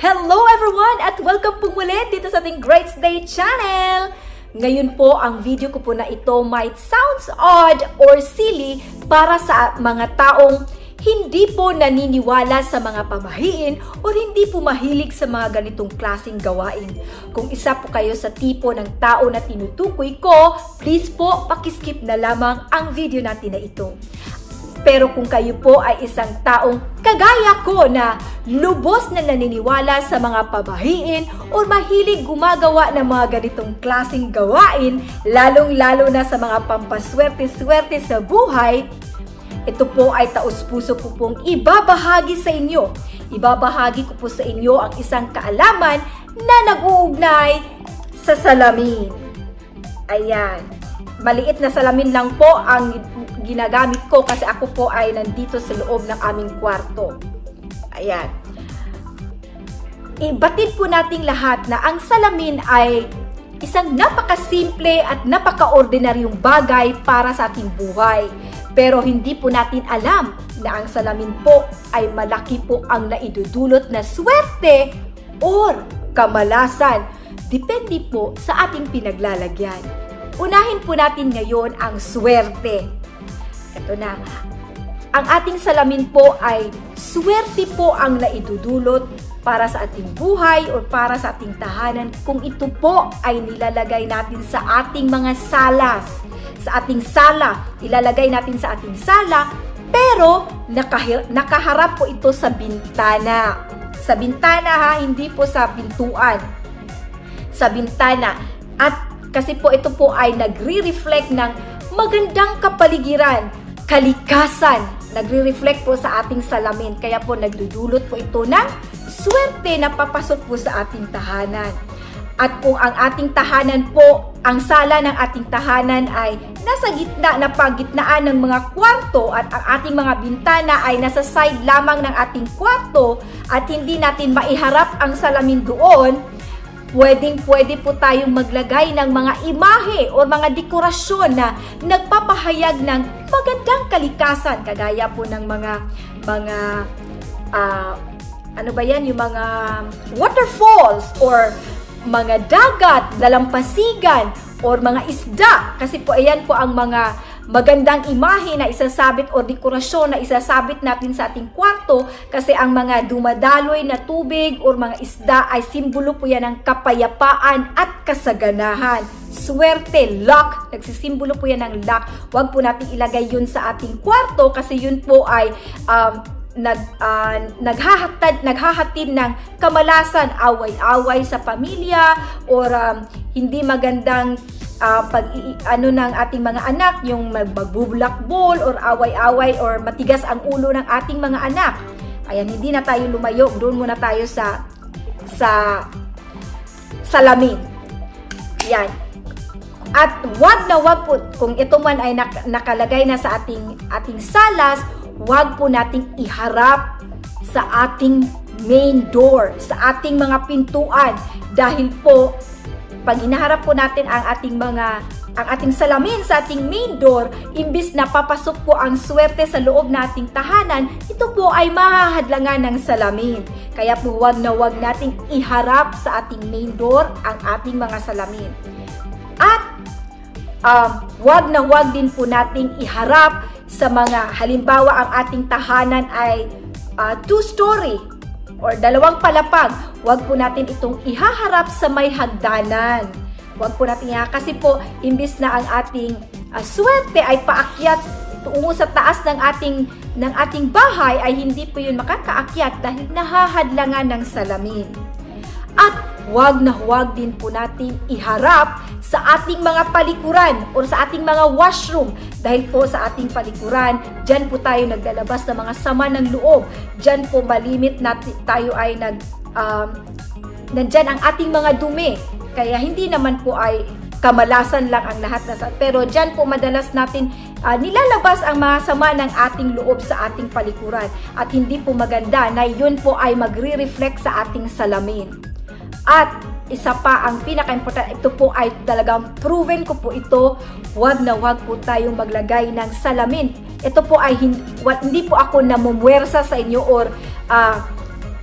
Hello everyone at welcome po muli dito sa ating Great Day channel! Ngayon po, ang video ko po na ito might sounds odd or silly para sa mga taong hindi po naniniwala sa mga pamahiin o hindi po mahilig sa mga ganitong klaseng gawain. Kung isa po kayo sa tipo ng tao na tinutukoy ko, please po pakiskip na lamang ang video natin na ito. Pero kung kayo po ay isang taong kagaya ko na lubos na naniniwala sa mga pabahiin o mahilig gumagawa ng mga ganitong klaseng gawain, lalong-lalo na sa mga pampaswerte-swerte sa buhay, ito po ay taos-puso ko pong ibabahagi sa inyo. Ibabahagi ko po sa inyo ang isang kaalaman na nag-uugnay sa salamin. Ayan. Maliit na salamin lang po ang ginagamit ko kasi ako po ay nandito sa loob ng aming kwarto. Ayan. Ibatid po nating lahat na ang salamin ay isang napakasimple at napaka-ordinaryong bagay para sa ating buhay. Pero hindi po natin alam na ang salamin po ay malaki po ang naidudulot na swerte or kamalasan. Depende po sa ating pinaglalagyan. Unahin po natin ngayon ang swerte. Ito na. Ang ating salamin po ay swerte po ang naidudulot para sa ating buhay o para sa ating tahanan kung ito po ay nilalagay natin sa ating mga salas. Sa ating sala, ilalagay natin sa ating sala, pero nakaharap po ito sa bintana. Sa bintana ha, hindi po sa pintuan. Sa bintana. At kasi po ito po ay nagre-reflect ng magandang kapaligiran, kalikasan. Nagre-reflect po sa ating salamin. Kaya po nagdudulot po ito ng swerte na papasok po sa ating tahanan. At kung ang ating tahanan po, ang sala ng ating tahanan ay nasa gitna na pagitnaan ng mga kwarto at ang ating mga bintana ay nasa side lamang ng ating kwarto at hindi natin maiharap ang salamin doon, pwede po tayong maglagay ng mga imahe o mga dekorasyon na nagpapahayag ng magandang kalikasan, kagaya po ng mga ano ba yan, yung mga waterfalls or mga dagat, dalampasigan, or mga isda. Kasi po ayan po ang mga magandang imahe na isasabit o dekorasyon na isasabit natin sa ating kwarto kasi ang mga dumadaloy na tubig or mga isda ay simbolo po yan ng kapayapaan at kasaganahan. Swerte, luck, nagsisimbolo po yan ng luck. Huwag po natin ilagay yun sa ating kwarto kasi yun po ay naghahatid ng kamalasan, away-away sa pamilya or hindi magandang ng ating mga anak, yung magbubulakbol or away-away or matigas ang ulo ng ating mga anak. Ayan, hindi na tayo lumayo, doon muna tayo sa salamin. Yan. At wag po, kung ito man ay nakalagay na sa ating salas, wag po nating iharap sa ating main door, sa ating mga pintuan. Dahil po, pag hinaharap po natin ang ating salamin sa ating main door, imbis na papasok po ang swerte sa loob nating tahanan, ito po ay mahahadlangan ng salamin. Kaya po wag nating iharap sa ating main door ang ating mga salamin. At wag din po nating iharap sa mga, halimbawa ang ating tahanan ay 2-story or 2 palapag, wag po natin itong ihaharap sa may hagdanan. Wag po natin kasi po, imbis na ang ating swerte ay paakyat tungo sa taas ng ating bahay, ay hindi po yun makakaakyat dahil nahahadlangan ng salamin. At wag din po natin iharap sa ating mga palikuran o sa ating mga washroom. Dahil po sa ating palikuran, dyan po tayo naglalabas ng mga sama ng loob. Dyan po malimit natin tayo ay nandyan ang ating mga dumi. Kaya hindi naman po ay kamalasan lang ang lahat pero dyan po madalas natin nilalabas ang mga sama ng ating loob sa ating palikuran. At hindi po maganda na yun po ay magre-reflect sa ating salamin. At isa pa ang pinaka-important, ito po ay talagang proven ko po ito, wag po tayong maglagay ng salamin. Ito po ay hindi po ako namumwersa sa inyo or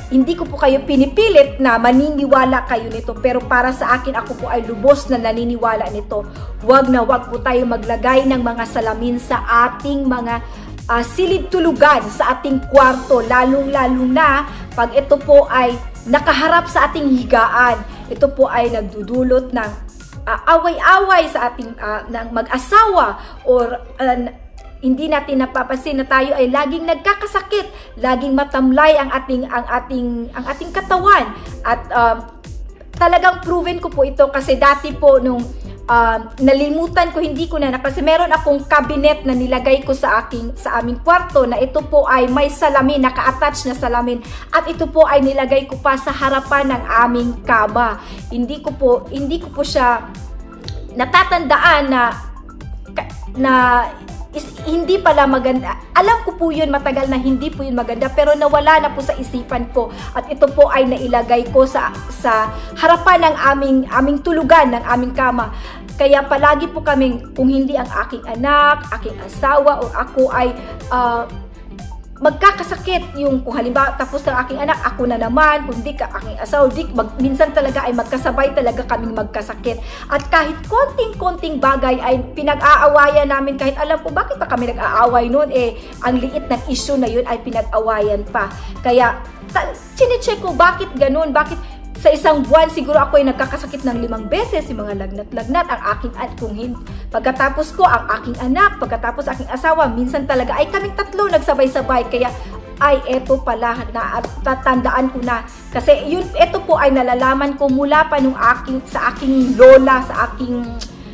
hindi ko po kayo pinipilit na maniniwala kayo nito, pero para sa akin, ako po ay lubos na naniniwala nito. Huwag na huwag po tayo maglagay ng mga salamin sa ating mga silid tulugan, sa ating kwarto, lalong-lalo na pag ito po ay nakaharap sa ating higaan. Ito po ay nagdudulot ng away-away sa ating ng mag-asawa, or hindi natin napapansin na tayo ay laging nagkakasakit, laging matamlay ang ating katawan. At talagang proven ko po ito kasi dati po nung nalimutan ko, hindi ko na kasi meron akong cabinet na nilagay ko sa aming kwarto, na ito po ay may salamin, naka-attach na salamin, at ito po ay nilagay ko pa sa harapan ng aming kama. Hindi ko po siya natatandaan na hindi pala maganda. Alam ko po yun, matagal na hindi po yun maganda, pero nawala na po sa isipan ko, at ito po ay nailagay ko sa harapan ng aming tulugan, ng aming kama. Kaya palagi po kaming, kung hindi ang aking anak, aking asawa, o ako ay magkakasakit, yung kung halimbawa tapos ng aking anak, ako na naman, kung di ka aking asawa, minsan talaga ay magkasabay talaga kaming magkasakit. At kahit konting-konting bagay ay pinag-aawayan namin, kahit alam ko bakit pa kami nag-aaway noon, ang liit ng issue na yun ay pinag-awayan pa. Kaya chinecheck ko bakit ganun, bakit sa isang buwan siguro ako ay nagkakasakit ng 5 beses, yung mga lagnat-lagnat, ang aking pagkatapos ko, ang aking anak, pagkatapos aking asawa, minsan talaga ay kaming tatlo nagsabay-sabay. Kaya ay eto pala, tatandaan ko na, kasi yun, eto po ay nalalaman ko mula pa nung sa aking lola, sa aking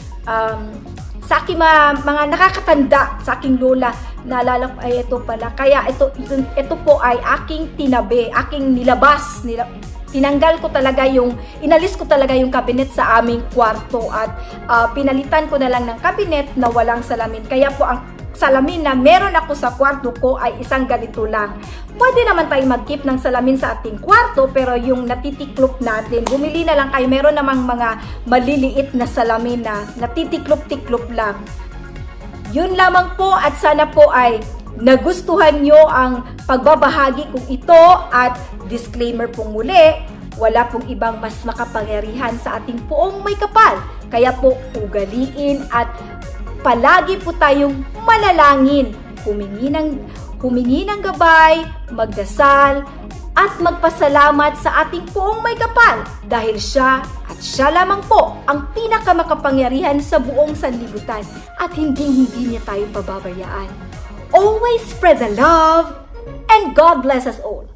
mga nakakatanda, sa aking lola, naalala ko ay eto pala. Kaya ito po ay aking tinabi, aking nilabas, tinanggal ko talaga inalis ko talaga yung cabinet sa aming kwarto, at pinalitan ko na lang ng cabinet na walang salamin. Kaya po ang salamin na meron ako sa kwarto ko ay isang ganito lang. Pwede naman tayo mag-keep ng salamin sa ating kwarto, pero yung natitiklop natin, bumili na lang kayo. Meron namang mga maliliit na salamin na natitiklop-tiklop lang. Yun lamang po, at sana po ay nagustuhan nyo ang pagbabahagi kong ito. At disclaimer pong muli, wala pong ibang mas makapangyarihan sa ating poong may kapal. Kaya po ugaliin at palagi po tayong manalangin, humingi ng gabay, magdasal, at magpasalamat sa ating poong may kapal, dahil siya at siya lamang po ang pinakamakapangyarihan sa buong sanlibutan, at hindi niya tayo pababayaan. Always spread the love, and God bless us all.